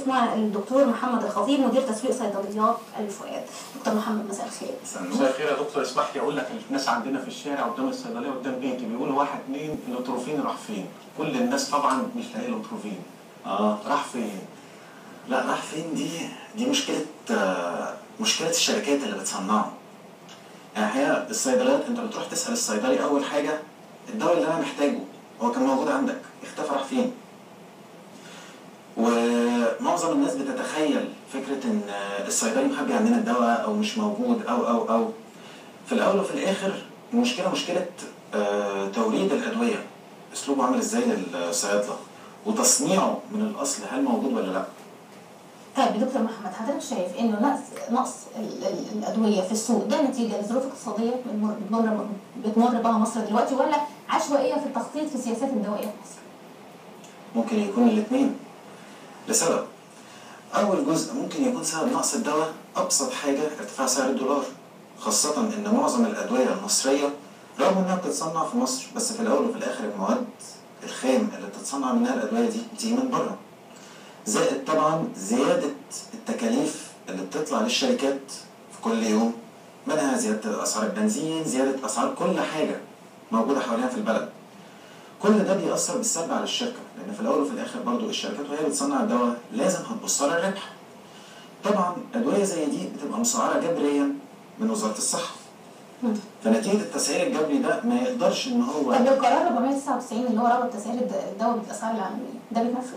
ضيف معنا الدكتور محمد الخطيب مدير تسويق صيدليات الفؤاد. دكتور محمد مساء الخير. مساء الخير يا دكتور. اسمح لي اقول لك الناس عندنا في الشارع قدام الصيدليه قدام بيتي بيقولوا واحد اتنين الاتروفين راح فين؟ كل الناس طبعا مش لاقيه الاتروفين. راح فين؟ لا راح فين دي مشكله الشركات اللي بتصنعه. يعني هي الصيدليات انت بتروح تسال الصيدلي اول حاجه الدواء اللي انا محتاجه هو كان موجود عندك اختفى راح فين؟ ومعظم الناس بتتخيل فكره ان الصيدلي مخبي عندنا الدواء او مش موجود او في الاول وفي الاخر المشكله مشكله توريد الادويه، اسلوبه عامل ازاي للصيادله وتصنيعه من الاصل هل موجود ولا لا؟ طيب دكتور محمد، حضرتك شايف انه نقص الادويه في السوق ده نتيجه لظروف اقتصاديه بتمر بها مصر دلوقتي، ولا عشوائيه في التخطيط في السياسات الدوائيه في مصر؟ ممكن يكون الاثنين لسبب. اول جزء ممكن يكون سبب نقص الدواء ابسط حاجه ارتفاع سعر الدولار، خاصه ان معظم الادويه المصريه رغم انها بتتصنع في مصر بس في الاول وفي الاخر المواد الخام اللي بتتصنع منها الادويه دي بتيجي من بره. زائد طبعا زياده التكاليف اللي بتطلع للشركات في كل يوم، منها زياده اسعار البنزين، زياده اسعار كل حاجه موجوده حوالينا في البلد. كل ده بيأثر بالسلب على الشركه، لان في الاول وفي الاخر برضو الشركات وهي بتصنع الدواء لازم هتبص على الربح. طبعا ادويه زي دي بتبقى مسعره جبريا من وزاره الصحه. فنتيجه التسعير الجبري ده ما يقدرش ان هو. طب القرار 499 اللي هو ربط تسعير الدواء بالاسعار العالميه ده بيتنفذ؟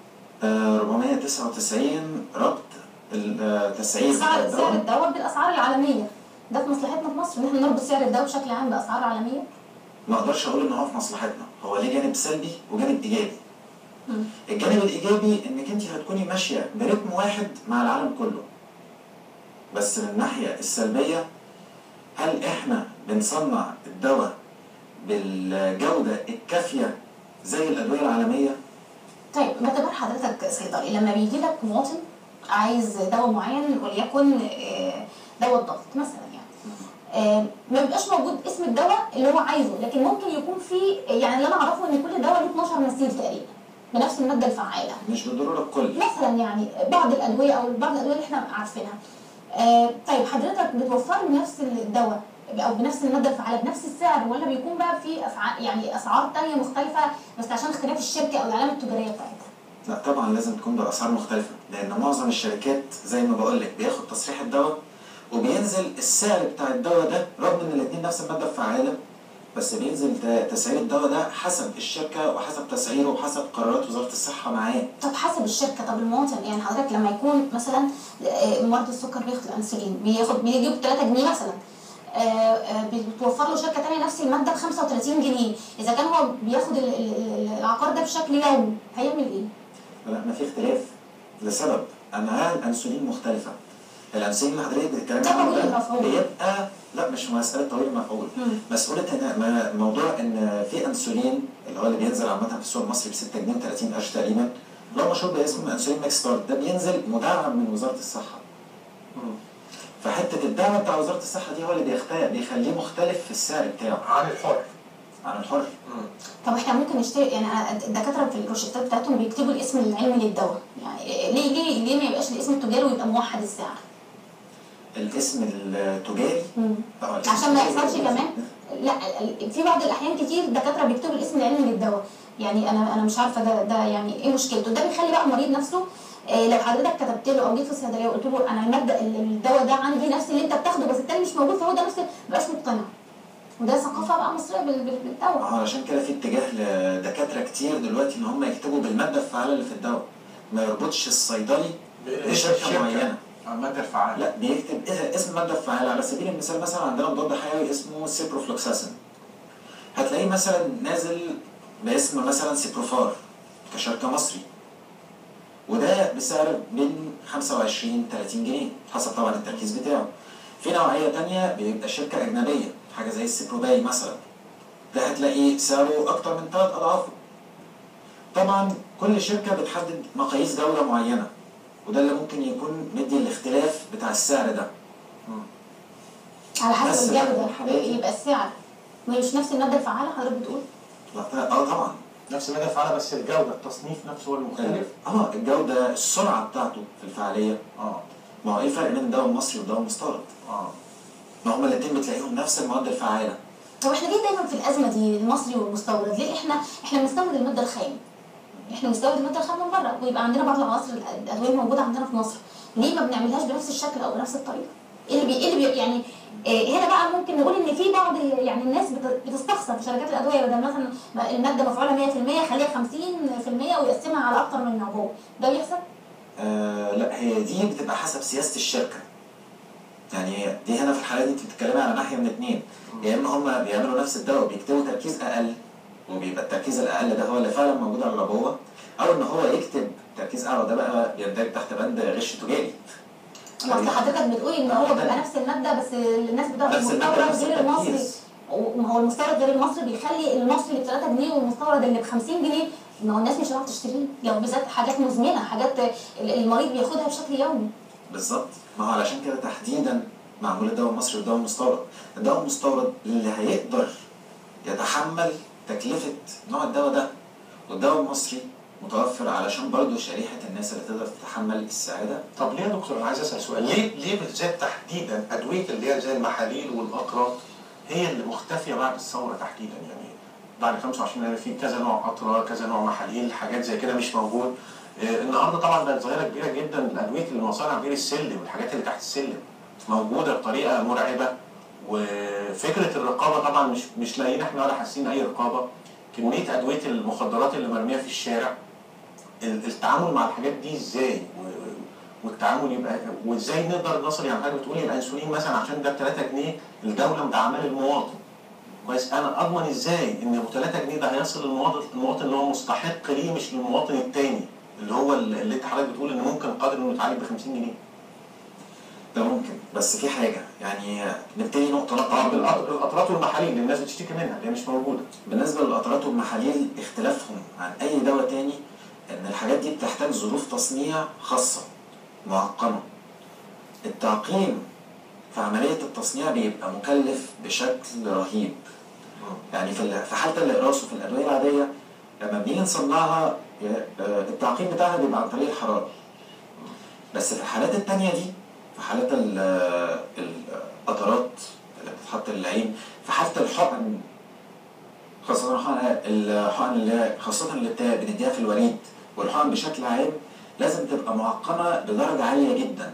499 ربط التسعير سعر الدواء بالاسعار العالميه، ده في مصلحتنا في مصر ان احنا نربط سعر الدواء بشكل عام باسعار عالميه؟ ما اقدرش اقول ان هو في مصلحتنا، هو ليه جانب سلبي وجانب ايجابي. الجانب الايجابي انك انت هتكوني ماشيه برتم واحد مع العالم كله. بس من الناحيه السلبيه هل احنا بنصنع الدواء بالجوده الكافيه زي الادويه العالميه؟ طيب باعتبار حضرتك صيدلي، لما بيجي لك مواطن عايز دواء معين وليكن دواء الضغط مثلا يعني، ما بيبقاش موجود اسم الدواء اللي هو عايزه، لكن ممكن يكون في يعني اللي انا اعرفه ان كل دواء له 12 مثيل تقريبا بنفس الماده الفعاله. مش بالضروره الكل. مثلا يعني بعض الادويه او بعض الادويه اللي احنا عارفينها. طيب حضرتك بتوفر لي نفس الدواء او بنفس الماده الفعاله بنفس السعر، ولا بيكون بقى في اسعار ثانيه مختلفه بس عشان اختلاف الشركه او العلامه التجاريه بتاعتها؟ لا طبعا لازم تكون باسعار مختلفه، لان معظم الشركات زي ما بقول لك بياخد تصريح الدواء وبينزل السعر بتاع الدواء ده رغم ان الاثنين نفس الماده الفعاله، بس بينزل تسعير الدواء ده حسب الشركه وحسب تسعيره وحسب قرارات وزاره الصحه معاه. طب حسب الشركه، طب المواطن يعني حضرتك لما يكون مثلا مريض السكر بياخد الانسولين بيجيب 3 جنيه مثلا، بتوفر له شركه ثانيه نفس الماده ب 35 جنيه، اذا كان هو بياخد العقار ده بشكل يومي هيعمل ايه؟ لا ما في اختلاف لسبب انواع الانسولين مختلفه. الانسولين اللي حضرتك بتتكلمي عنه ده بيبقى لا مش مساله طويل المفعول، مسؤوله ان موضوع ان في انسولين اللي هو اللي بينزل عامه في السوق المصري ب 6 جنيه و30 قرش تقريبا، اللي هو مشهور باسم انسولين ماكس ستارت، ده بينزل مدعم من وزاره الصحه. فحته الدعم بتاع وزاره الصحه دي هو اللي بيخليه مختلف في السعر بتاعه عن الحر. طب احنا ممكن نشتري يعني الدكاتره في الروشتات بتاعتهم بيكتبوا الاسم العلمي للدواء، يعني ليه ما يبقاش الاسم التجاري ويبقى موحد السعر؟ الاسم التجاري عشان ما يحصلش كمان. لا في بعض الاحيان كتير دكاتره بيكتبوا الاسم العلمي للدواء، يعني انا مش عارفه ده يعني ايه مشكلته؟ ده بيخلي بقى المريض نفسه لو حضرتك كتبت له او جيت في الصيدليه وقلت له انا الماده الدواء ده عندي نفس اللي انت بتاخده بس التاني مش موجود فهو ده نفس، مبقاش مقتنع. وده ثقافه بقى مصريه بالدواء. علشان كده في اتجاه لدكاتره كتير دلوقتي ان هم يكتبوا بالماده الفعاله اللي في الدواء، ما يربطش الصيدلي بشركه معينه. الماده الفعاله لا بيكتب اسم الماده الفعاله. على سبيل المثال مثلا عندنا مضاد حيوي اسمه سيبروفلوكساسين، هتلاقيه مثلا نازل باسم مثلا سيبروفار كشركه مصري، وده بسعر من 25 30 جنيه حسب طبعا التركيز بتاعه. في نوعيه ثانيه بيبقى شركه اجنبيه حاجه زي السيبروباي مثلا، ده هتلاقيه سعره اكتر من 3 اضعافه. طبعا كل شركه بتحدد مقاييس جوده معينه، وده اللي ممكن يكون مدي الاختلاف بتاع السعر ده. على حسب الجوده يبقى السعر مش نفس الماده الفعاله حضرتك بتقول؟ لا طبعا نفس المادة الفعالة بس الجودة التصنيف نفسه هو المختلف. الجودة السرعة بتاعته في الفعالية. ما هو ايه الفرق بين الدواء المصري والدواء المستورد؟ ما هما الاتنين بتلاقيهم نفس المواد الفعالة. طب احنا ليه دايما في الازمه دي المصري والمستورد؟ ليه احنا بنستورد الماده الخام؟ احنا بنستورد الماده الخام من بره ويبقى عندنا بعض العناصر الادويه موجوده عندنا في مصر، ليه ما بنعملهاش بنفس الشكل او بنفس الطريقه؟ ايه اللي بي يعني هنا بقى ممكن نقول ان في بعض يعني الناس بتستخسر في شركات الادويه، بدل مثلا الماده مفعوله 100% خليها 50% ويقسمها على اكتر من عبوه، ده بيحصل؟ لا، هي دي بتبقى حسب سياسه الشركه. يعني دي هنا في الحاله دي انت بتتكلمي على ناحيه من اتنين، يا اما هم بيعملوا نفس الدواء وبيكتبوا تركيز اقل وبيبقى التركيز الاقل ده هو اللي فعلا موجود على العبوه، او ان هو يكتب تركيز اعلى ده بقى بيندرج تحت بند غش تجاري. اصل حضرتك بتقولي ان هو بيبقى نفس الماده بس الناس بتاخد المستورد غير المصري، وما هو المستورد غير المصري بيخلي المصري اللي ب 3 جنيه والمستورد اللي ب 50 جنيه، ما هو الناس مش هتعرف تشتريه لو بالذات حاجات مزمنه، حاجات المريض بياخدها بشكل يومي. بالظبط، ما هو علشان كده تحديدا معمول الدواء المصري والدواء المستورد. الدواء المستورد اللي هيقدر يتحمل تكلفه نوع الدواء ده، والدواء المصري متوفر علشان برضه شريحه الناس اللي تقدر تتحمل السعر ده. طب ليه يا دكتور انا عايز اسال سؤال، ليه بالذات تحديدا ادويه اللي هي زي المحاليل والقطرات هي اللي مختفيه بعد الثوره تحديدا؟ يعني بعد 25 يناير في كذا نوع قطره، كذا نوع محاليل، حاجات زي كده مش موجود. النهارده طبعا بقت ظاهره كبيره جدا الادويه اللي مصانع بير السلم والحاجات اللي تحت السلم موجوده بطريقه مرعبه، وفكره الرقابه طبعا مش لاقيين احنا ولا حاسين اي رقابه. كميه ادويه المخدرات اللي مرميه في الشارع، التعامل مع الحاجات دي ازاي؟ والتعامل يبقى وازاي نقدر نصل؟ يعني حضرتك بتقولي الانسولين مثلا عشان ده ب 3 جنيه الدوله مدعماه للمواطن. كويس، انا اضمن ازاي ان ابو 3 جنيه ده هيصل للمواطن اللي هو مستحق ليه، مش للمواطن الثاني اللي هو اللي انت حضرتك بتقول ان ممكن قادر انه يتعالج ب 50 جنيه؟ ده ممكن، بس في حاجه يعني نبتدي نقطه القطرات والمحاليل اللي الناس بتشتكي منها اللي هي مش موجوده. بالنسبه للقطرات والمحاليل اختلافهم عن اي دواء تاني ان الحاجات دي بتحتاج ظروف تصنيع خاصه معقمه. التعقيم في عمليه التصنيع بيبقى مكلف بشكل رهيب. يعني في حاله الاقراص وفي الادويه العاديه لما بنيجي نصنعها التعقيم بتاعها بيبقى عن طريق الحراره. بس في الحالات التانيه دي، في حالات القطرات اللي بتتحط للعين، في حاله الحقن، خاصة الحقن اللي خاصة اللي بنديها في الوريد والحقن بشكل عام لازم تبقى معقمة بدرجة عالية جدا.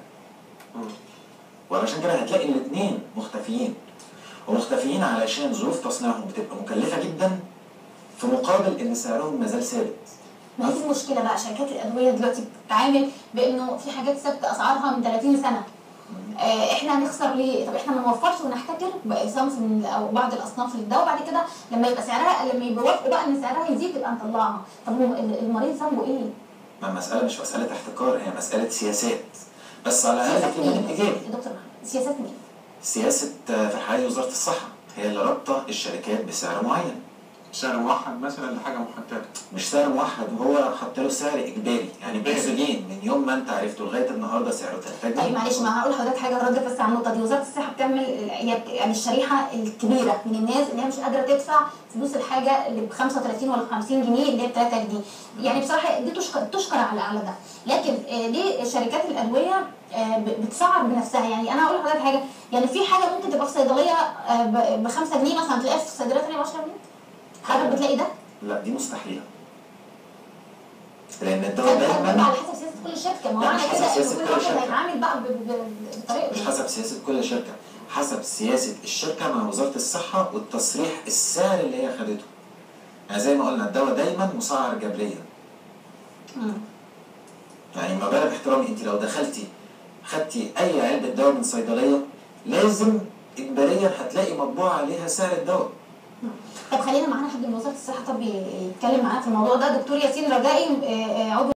وعلشان كده هتلاقي الاثنين مختفيين، ومختفيين علشان ظروف تصنيعهم بتبقى مكلفة جدا في مقابل ان سعرهم مازال ثابت. ما هي دي المشكلة بقى، شركات الأدوية دلوقتي بتتعامل بإنه في حاجات ثابتة أسعارها من 30 سنة. احنا هنخسر ليه؟ طب احنا ما نوفرش ونحتكر صنف او بعض الاصناف للدواء، بعد كده لما يبقى سعرها، لما يوافقوا بقى ان سعرها يزيد يبقى نطلعها. طب المريض ذنبه ايه؟ ما المسألة مش مسألة احتكار، هي مسألة سياسات، بس على الأقل في جانب إيجابي. يا دكتور سياسات مين؟ سياسة في الحالة دي وزارة الصحة هي اللي رابطة الشركات بسعر معين. سعر موحد مثلا لحاجه محدده؟ مش سعر موحد، هو حط له سعر اجباري، يعني باكسجين من يوم ما انت عرفته لغايه النهارده سعره 3 جنيه. طيب معلش، ما هقول لحضرتك حاجه رد بس على النقطه دي. وزاره الصحه بتعمل يعني الشريحه الكبيره من الناس اللي هي مش قادره تدفع فلوس الحاجه اللي ب 35 ولا ب 50 جنيه اللي هي ب 3 جنيه، يعني بصراحه دي تشكر على ده. لكن ليه شركات الادويه بتسعر بنفسها؟ يعني انا هقول لحضرتك حاجه، يعني في حاجه ممكن تبقى في صيدليه ب 5 جنيه مثلا تلاقيها في صيدليه ثانيه ب 10 جنيه. حضرتك بتلاقي ده؟ لا دي مستحيله. لان الدواء دايما على حسب سياسه كل شركه، ما هو معنى كده ان كل واحد هيتعامل بقى بطريقه. مش حسب سياسه كل شركه، حسب سياسه الشركه مع وزاره الصحه والتصريح السعر اللي هي خدته. يعني زي ما قلنا الدواء دايما مسعر جبريا. يعني ما بالك احترامي، انت لو دخلتي خدتي اي علبه دواء من صيدليه لازم اجباريا هتلاقي مطبوع عليها سعر الدواء. طب خلينا معانا حد من وزاره الصحه طب يتكلم معانا في الموضوع ده. دكتور ياسين رجائي، عضو